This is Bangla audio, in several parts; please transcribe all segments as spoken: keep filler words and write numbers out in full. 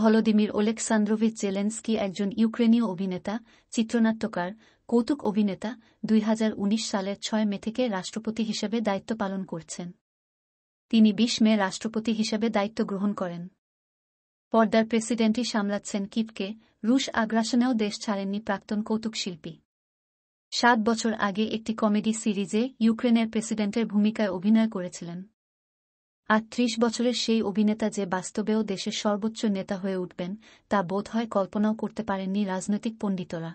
ভলোদিমির ওলেক্সান্দ্রোভিচ জেলেনস্কি একজন ইউক্রেনীয় অভিনেতা, চিত্রনাট্যকার, কৌতুক অভিনেতা। দুই হাজার উনিশ সালের ছয় মে থেকে রাষ্ট্রপতি হিসেবে দায়িত্ব পালন করছেন। তিনি বিশ মে রাষ্ট্রপতি হিসেবে দায়িত্ব গ্রহণ করেন। পর্দার প্রেসিডেন্টই সামলাচ্ছেন কিভকে। রুশ আগ্রাসনেও দেশ ছাড়েননি প্রাক্তন কৌতুক শিল্পী। সাত বছর আগে একটি কমেডি সিরিজে ইউক্রেনের প্রেসিডেন্টের ভূমিকায় অভিনয় করেছিলেন। আর ত্রিশ বছরের সেই অভিনেতা যে বাস্তবেও দেশের সর্বোচ্চ নেতা হয়ে উঠবেন, তা বোধহয় কল্পনাও করতে পারেননি রাজনৈতিক পণ্ডিতরা।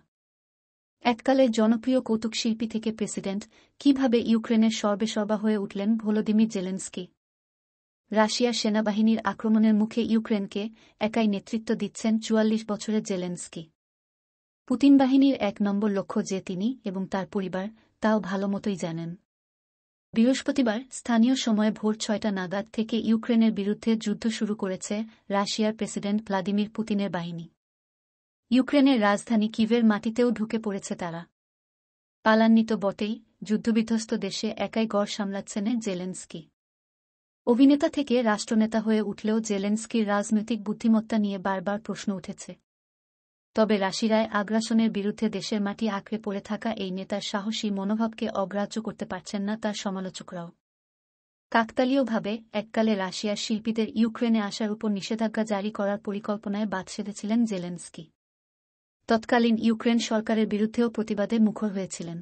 এককালে জনপ্রিয় কৌতুক শিল্পী থেকে প্রেসিডেন্ট, কিভাবে ইউক্রেনের সর্বেসর্বা হয়ে উঠলেন ভলোদিমির জেলেনস্কি? রাশিয়ার সেনাবাহিনীর আক্রমণের মুখে ইউক্রেনকে একাই নেতৃত্ব দিচ্ছেন চুয়াল্লিশ বছরের জেলেনস্কি। পুতিন বাহিনীর এক নম্বর লক্ষ্য যে তিনি এবং তার পরিবার, তাও ভালোমতোই জানেন। বৃহস্পতিবার স্থানীয় সময় ভোর ছয়টা নাগাদ থেকে ইউক্রেনের বিরুদ্ধে যুদ্ধ শুরু করেছে রাশিয়ার প্রেসিডেন্ট ভ্লাদিমির পুতিনের বাহিনী। ইউক্রেনের রাজধানী কিভের মাটিতেও ঢুকে পড়েছে তারা। পালান্নি তো বটেই, যুদ্ধবিধ্বস্ত দেশে একাই গড় সামলাচ্ছেন জেলেনস্কি। অভিনেতা থেকে রাষ্ট্রনেতা হয়ে উঠলেও জেলেনস্কির রাজনৈতিক বুদ্ধিমত্তা নিয়ে বারবার প্রশ্ন উঠেছে। তবে রাশিয়ায় আগ্রাসনের বিরুদ্ধে দেশের মাটি আঁকড়ে পড়ে থাকা এই নেতার সাহসী মনোভাবকে অগ্রাহ্য করতে পারছেন না তার সমালোচকরাও। কাকতালীয়ভাবে এককালে রাশিয়ার শিল্পীদের ইউক্রেনে আসার উপর নিষেধাজ্ঞা জারি করার পরিকল্পনায় বাদ সেধেছিলেন জেলেনস্কি। তৎকালীন ইউক্রেন সরকারের বিরুদ্ধেও প্রতিবাদে মুখর হয়েছিলেন।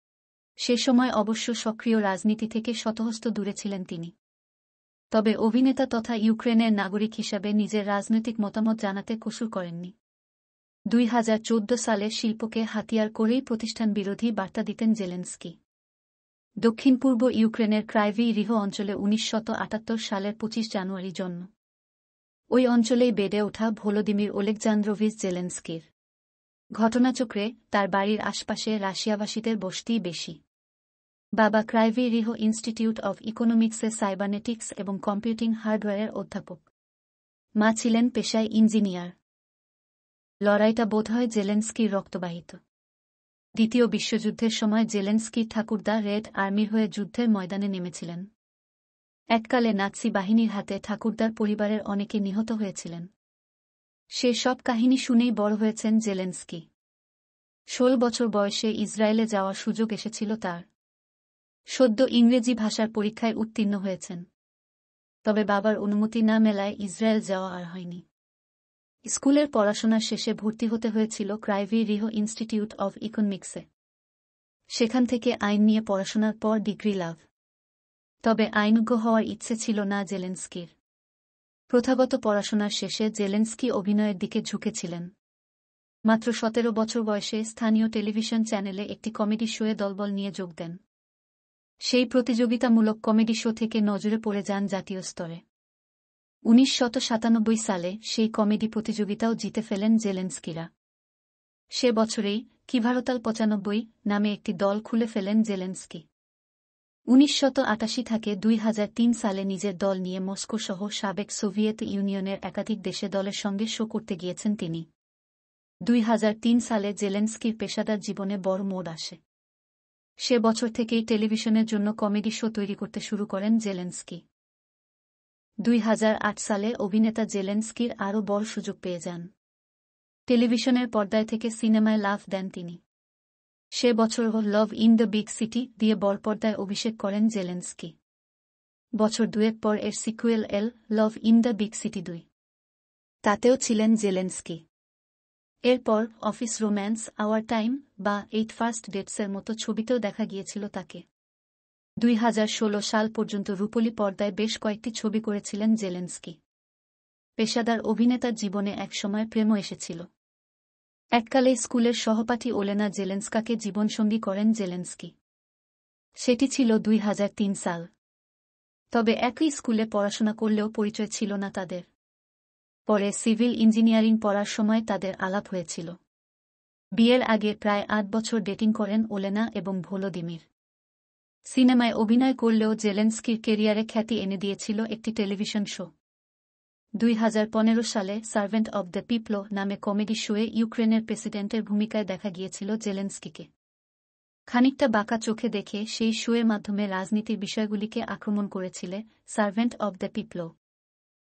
সে সময় অবশ্য সক্রিয় রাজনীতি থেকে শতহস্ত দূরে ছিলেন তিনি। তবে অভিনেতা তথা ইউক্রেনের নাগরিক হিসাবে নিজের রাজনৈতিক মতামত জানাতে কসুর করেননি। দুই হাজার চৌদ্দ সালে শিল্পকে হাতিয়ার করেই প্রতিষ্ঠান বিরোধী বার্তা দিতেন জেলেনস্কি। দক্ষিণ পূর্ব ইউক্রেনের ক্রাইভি রিহো অঞ্চলে উনিশশত আটাত্তর সালের পঁচিশ জানুয়ারি জন্ম। ওই অঞ্চলেই বেড়ে ওঠা ভলোদিমির ওলেক্সান্দ্রোভিচ জেলেনস্কির। ঘটনাচক্রে তার বাড়ির আশপাশে রাশিয়াবাসীদের বসতিই বেশি। বাবা ক্রাইভি রিহো ইনস্টিটিউট অব ইকোনমিক্সে সাইবারনেটিক্স এবং কম্পিউটিং হার্ডওয়্যারের অধ্যাপক। মা ছিলেন পেশায় ইঞ্জিনিয়ার। লড়াইটা বোধহয় জেলেনস্কির রক্তবাহিত। দ্বিতীয় বিশ্বযুদ্ধের সময় জেলেনস্কির ঠাকুরদা রেড আর্মির হয়ে যুদ্ধের ময়দানে নেমেছিলেন। এককালে নাৎসি বাহিনীর হাতে ঠাকুরদার পরিবারের অনেকে নিহত হয়েছিলেন। সে সব কাহিনী শুনেই বড় হয়েছেন জেলেনস্কি। ষোলো বছর বয়সে ইসরায়েলে যাওয়ার সুযোগ এসেছিল তার। সদ্য ইংরেজি ভাষার পরীক্ষায় উত্তীর্ণ হয়েছেন। তবে বাবার অনুমতি না মেলায় ইসরায়েল যাওয়া আর হয়নি। স্কুলের পড়াশোনার শেষে ভর্তি হতে হয়েছিল ক্রাইভি রিহো ইনস্টিটিউট অব ইকোনমিক্সে। সেখান থেকে আইন নিয়ে পড়াশোনার পর ডিগ্রি লাভ। তবে আইনজ্ঞ হওয়ার ইচ্ছে ছিল না জেলেনস্কির। প্রথাগত পড়াশোনার শেষে জেলেনস্কি অভিনয়ের দিকে ঝুঁকেছিলেন। মাত্র সতেরো বছর বয়সে স্থানীয় টেলিভিশন চ্যানেলে একটি কমেডি শোয়ে দলবল নিয়ে যোগ দেন। সেই প্রতিযোগিতামূলক কমেডি শো থেকে নজরে পড়ে যান জাতীয় স্তরে। উনিশশত সাতানব্বই সালে সেই কমেডি প্রতিযোগিতাও জিতে ফেলেন জেলেনস্কিরা। সে বছরেই কিভারতাল পঁচানব্বই নামে একটি দল খুলে ফেলেন জেলেনস্কি। উনিশশত আটাশি থেকে দুই হাজার তিন সালে নিজের দল নিয়ে মস্কো সহ সাবেক সোভিয়েত ইউনিয়নের একাধিক দেশে দলের সঙ্গে শো করতে গিয়েছেন তিনি। দুই হাজার তিন সালে জেলেনস্কির পেশাদার জীবনে বড় মোড় আসে। সে বছর থেকেই টেলিভিশনের জন্য কমেডি শো তৈরি করতে শুরু করেন জেলেনস্কি। দুই হাজার আট সালে অভিনেতা জেলেনস্কির আরও বড় সুযোগ পেয়ে যান। টেলিভিশনের পর্দায় থেকে সিনেমায় লাফ দেন তিনি। সে বছর Love in the Big City দিয়ে বড় পর্দায় অভিষেক করেন জেলেনস্কি। বছর দুয়েক পর এর সিকুয়েল এল Love in the Big City দুই, তাতেও ছিলেন জেলেনস্কি। এরপর অফিস রোম্যান্স, আওয়ার টাইম বা এইট ফার্স্ট ডেটসের মতো ছবিতেও দেখা গিয়েছিল তাকে। দুই হাজার ষোলো সাল পর্যন্ত রূপলী পর্দায় বেশ কয়েকটি ছবি করেছিলেন জেলেনস্কি। পেশাদার অভিনেতার জীবনে একসময় প্রেমও এসেছিল। এককালে স্কুলের সহপাঠী ওলেনা জেলেনস্কাকে জীবনসঙ্গী করেন জেলেনস্কি। সেটি ছিল দুই হাজার তিন সাল। তবে একই স্কুলে পড়াশোনা করলেও পরিচয় ছিল না তাদের। পরে সিভিল ইঞ্জিনিয়ারিং পড়ার সময় তাদের আলাপ হয়েছিল। বিয়ের আগে প্রায় আট বছর ডেটিং করেন ওলেনা এবং ভলোদিমির। সিনেমায় অভিনয় করলেও জেলেনস্কির কেরিয়ারে খ্যাতি এনে দিয়েছিল একটি টেলিভিশন শো। দুই হাজার পনেরো সালে সার্ভেন্ট অব দ্য পিপল নামে কমেডি শোয়ে ইউক্রেনের প্রেসিডেন্টের ভূমিকায় দেখা গিয়েছিল জেলেনস্কিকে। খানিকটা বাঁকা চোখে দেখে সেই শোয়ের মাধ্যমে রাজনীতির বিষয়গুলিকে আক্রমণ করেছিলে সার্ভেন্ট অব দ্য পিপল।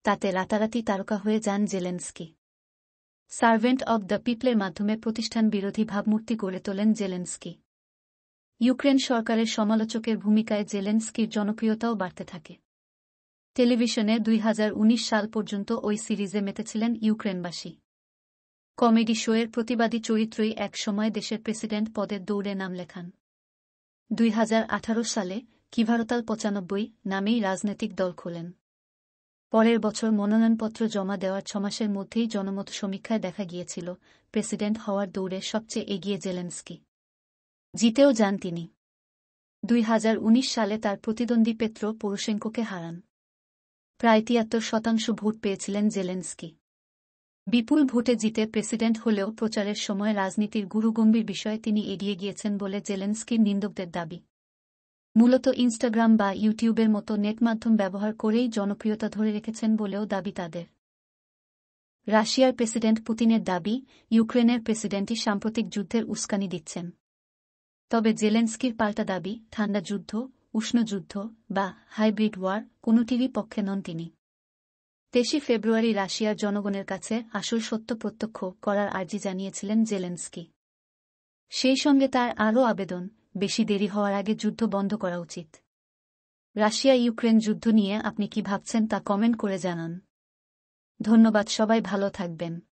তাতে রাতারাতি তারকা হয়ে যান জেলেনস্কি। সার্ভেন্ট অব দ্য পিপলের মাধ্যমে প্রতিষ্ঠান বিরোধী ভাবমূর্তি গড়ে তোলেন জেলেনস্কি। ইউক্রেন সরকারের সমালোচকের ভূমিকায় জেলেনস্কির জনপ্রিয়তাও বাড়তে থাকে। টেলিভিশনে দুই হাজার উনিশ সাল পর্যন্ত ওই সিরিজে মেতেছিলেন ইউক্রেনবাসী। কমেডি শোয়ের প্রতিবাদী চরিত্রই এক সময় দেশের প্রেসিডেন্ট পদের দৌড়ে নাম লেখান। দুই হাজার আঠারো সালে কিভারতাল পঁচানব্বই নামেই রাজনৈতিক দল খোলেন। পরের বছর মনোনয়নপত্র জমা দেওয়ার ছমাসের মধ্যেই জনমত সমীক্ষায় দেখা গিয়েছিল প্রেসিডেন্ট হওয়ার দৌড়ে সবচেয়ে এগিয়ে জেলেনস্কি। জিতেও যান তিনি। দুই হাজার উনিশ সালে তার প্রতিদ্বন্দ্বী পেত্রো পোরোশেঙ্কোকে হারান। প্রায় তিয়াত্তর শতাংশ ভোট পেয়েছিলেন জেলেনস্কি। বিপুল ভোটে জিতে প্রেসিডেন্ট হলেও প্রচারের সময় রাজনীতির গুরুগম্ভীর বিষয়ে তিনি এড়িয়ে গিয়েছেন বলে জেলেনস্কির নিন্দকদের দাবি। মূলত ইনস্টাগ্রাম বা ইউটিউবের মতো নেট মাধ্যম ব্যবহার করেই জনপ্রিয়তা ধরে রেখেছেন বলেও দাবি তাদের। রাশিয়ার প্রেসিডেন্ট পুতিনের দাবি, ইউক্রেনের প্রেসিডেন্টই সাম্প্রতিক যুদ্ধের উস্কানি দিচ্ছেন। তবে জেলেনস্কির পাল্টা দাবি, ঠান্ডা যুদ্ধ, উষ্ণ যুদ্ধ বা হাইব্রিড ওয়ার কোনোটিরই পক্ষে নন তিনি। তেইশে ফেব্রুয়ারি রাশিয়ার জনগণের কাছে আসল সত্য প্রত্যক্ষ করার আর্জি জানিয়েছিলেন জেলেনস্কি। সেই সঙ্গে তার আরও আবেদন, বেশি দেরি হওয়ার আগে যুদ্ধ বন্ধ করা উচিত। রাশিয়া ইউক্রেন যুদ্ধ নিয়ে আপনি কি ভাবছেন তা কমেন্ট করে জানান। ধন্যবাদ, সবাই ভালো থাকবেন।